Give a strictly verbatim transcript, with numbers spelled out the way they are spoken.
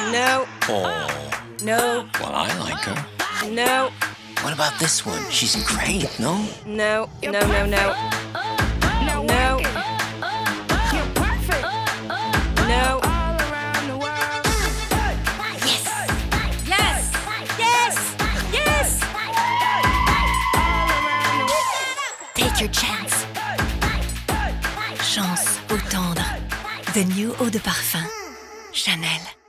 No. Oh. No. Well, I like her. No. What about this one? She's great, no? No. No, no, no. No. No. Yes! Yes! Yes! Yes! Take your chance. Chance au tendre. The new eau de parfum. Chanel.